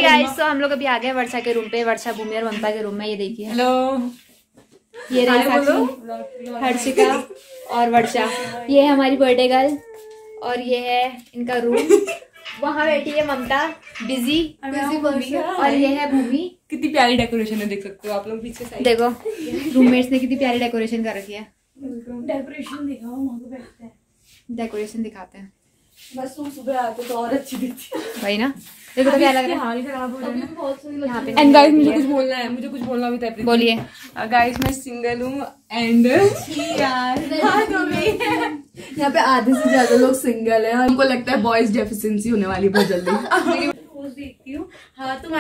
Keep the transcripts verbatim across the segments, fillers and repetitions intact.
Guys, तो हम लोग अभी आ गए वर्षा के रूम पे। वर्षा, भूमि और ममता के रूम में। ये देखिए, हेलो, ये रही साक्षी, हर्षिका और वर्षा। ये है हमारी बर्थडे गर्ल और ये है इनका रूम। वहाँ बैठी है ममता, बिजी बिजी। और ये है भूमि। कितनी प्यारी डेकोरेशन है, देख सकते हो आप लोग पीछे साइड। देखो रूममेट्स ने कितनी प्यारी डेकोरेशन कर रखी है। डेकोरेशन दिखाओ, वहाँ पे बैठते हैं। डेकोरेशन दिखाते हैं। बस तुम सुबह आते तो और अच्छी दिखती है। वही ना, देखो तो क्या लग रहा है। हाल खराब हो रहा है, बहुत सही यहाँ पे एंड गाइस, मुझे कुछ बोलना है, मुझे कुछ बोलना भी था। बोलिए। गाइस, मैं सिंगल हूँ एंड यार यहाँ पे आधे से ज्यादा लोग सिंगल है और हमको लगता है बॉयज डेफिशिएंसी होने वाली बहुत जल्दी। रोज देखती हूँ। हाँ, तुम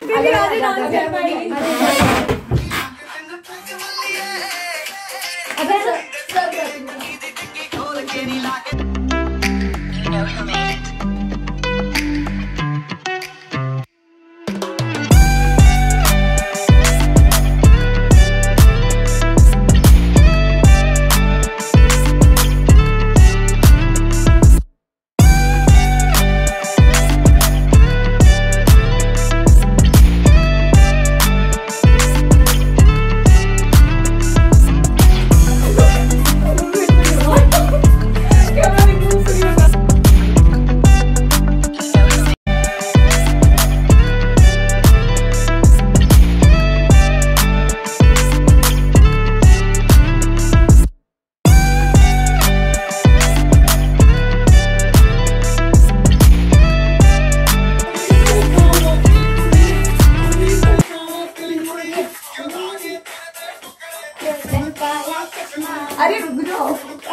अरे रुक जाओ।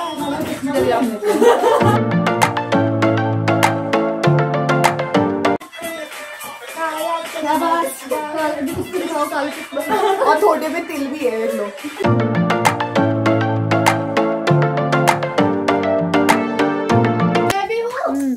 और थोड़े में तिल भी है, देख लो। मैं भी हूँ।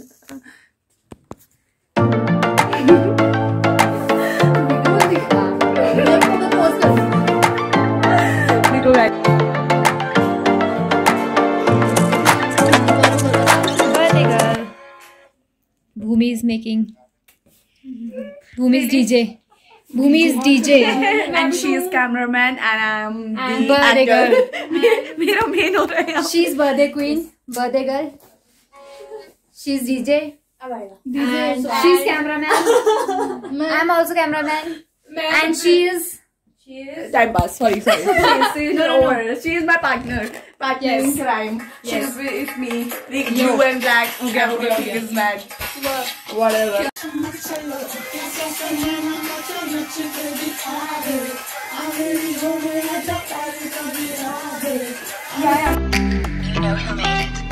Bhumi is making. Bhumi is D J. Bhumi is D J. And she is cameraman and I am And the birthday actor. girl. मेरा main हो रहा है। She is birthday queen, birthday girl. She is D J. And she is cameraman. I am also cameraman. And she is. She is time pass. Sorry, sorry. She is no, no, no. She is my partner. Partner Yes. in crime. She Yes. is with me. With you and Jack. Okay, okay, okay. Is mad. Whatever. Yeah. You know who made it.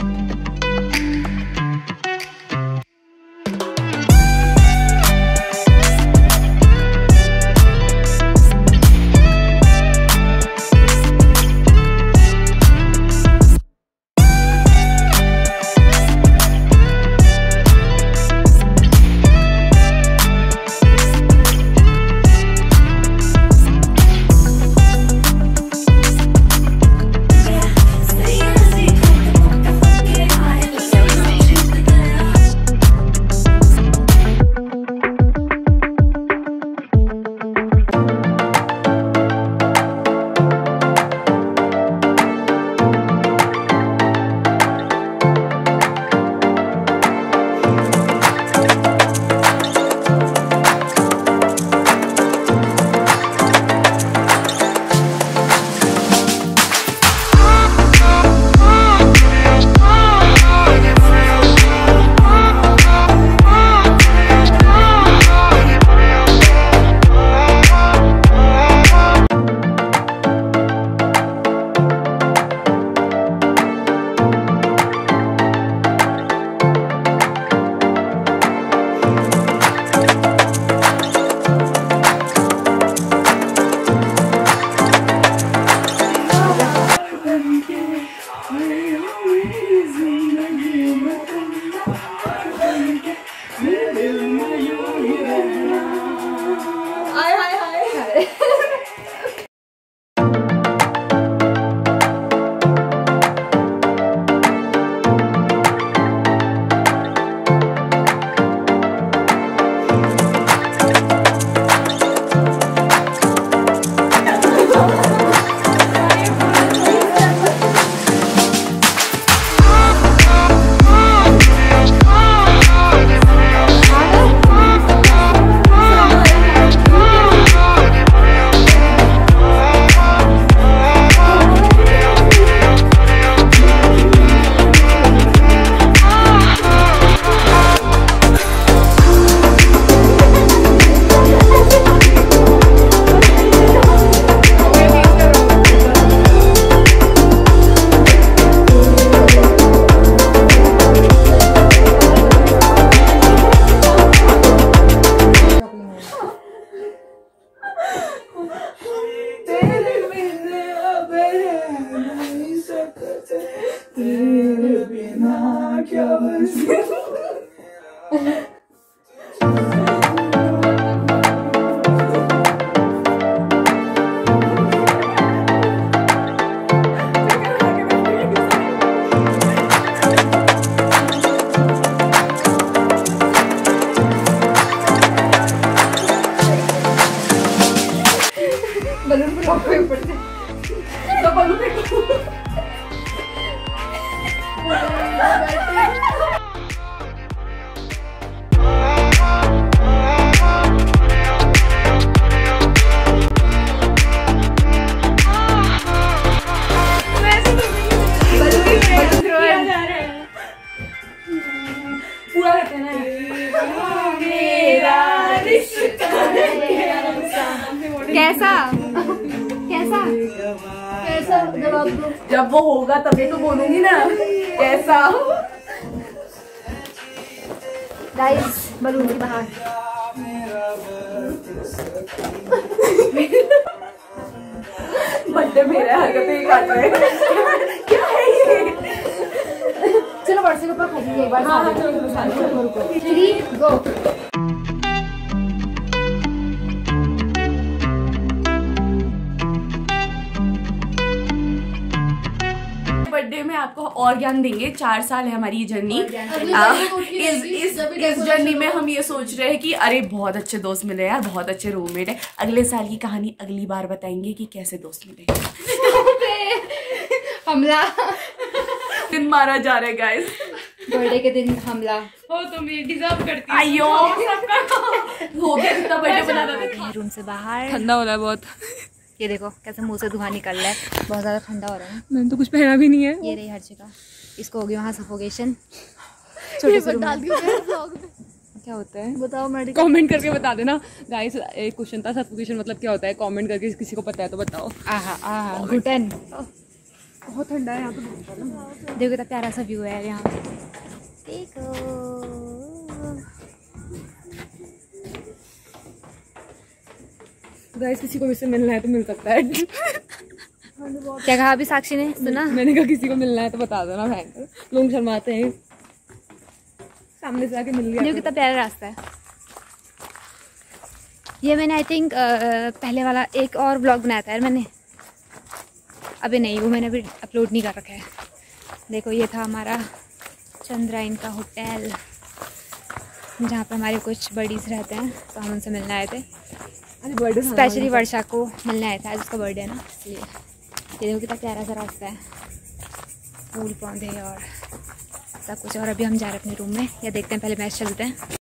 Balloon पर रखो ऊपर से तो balloon फेंको। पूरा करते हैं ना मेरा रिश्ता कैसा कैसा कैसा जवाब दो। जब वो होगा तभी तो बोलूंगी ना कैसा। गाइस बलून की बाहर बर्थडे मेरा हरकतें ही काट रहे हैं। क्या है ये? चलो वर्षा के ऊपर खरीदिए एक बार। हाँ हाँ चलो थ्री गो। बर्थडे में आपको और ज्ञान देंगे। चार साल है हमारी ये जर्नी। इस इस इस जर्नी में हम ये सोच रहे हैं कि अरे बहुत अच्छे दोस्त मिले यार, बहुत अच्छे रूममेट है। अगले साल की कहानी अगली बार बताएंगे कि कैसे दोस्त मिले। हमला दिन मारा जा रहा है गाइस। बर्थडे के दिन हमला हो तुम ये डिजर्व करती हो। आयो हो गया कितना बर्थडे बना रहा था। रूम से बाहर ठंडा हो रहा है बहुत। ये देखो कैसे मुंह से धुआं निकल रहा है, बहुत ज्यादा ठंडा हो रहा है। मैंने तो कुछ पहना भी नहीं है। ये रही हर्षिका, इसको हो गया वहाँ सफोकेशन छोटे से रूम में। क्या होता है बताओ मेडिकल। कमेंट करके बता देना गाइस। एक क्वेश्चन था सफोकेशन मतलब क्या होता है, कमेंट करके किसी को पता है तो बताओ। आहा आहा घुटन। बहुत ठंडा है यहाँ पे। देखो कितना प्यारा सा व्यू है यहाँ। देखो गाइस किसी को मुझसे मिलना है तो मिल सकता है। क्या कहा अभी साक्षी ने सुना? मैंने कहा किसी को मिलना है तो बता देना। भयंकर लोग शर्माते हैं, सामने से आके मिल लिया। देखो कितना प्यारा रास्ता है ये। मैंने आई थिंक पहले वाला एक और ब्लॉग बनाया था यार मैंने, अभी नहीं, वो मैंने अभी अपलोड नहीं कर रखा है। देखो ये था हमारा चंद्राइन का होटल, जहाँ पर हमारे कुछ बडीज रहते हैं, तो हम उनसे मिलने आए थे। बर्थडे स्पेशली वर्षा को मिलने आया था, आज उसका बर्थडे है ना, इसलिए। ये देखो कितना प्यारा सा रास्ता है, फूल पौधे और सब कुछ। और अभी हम जा रहे हैं अपने रूम में, या देखते हैं पहले मैच चलते हैं।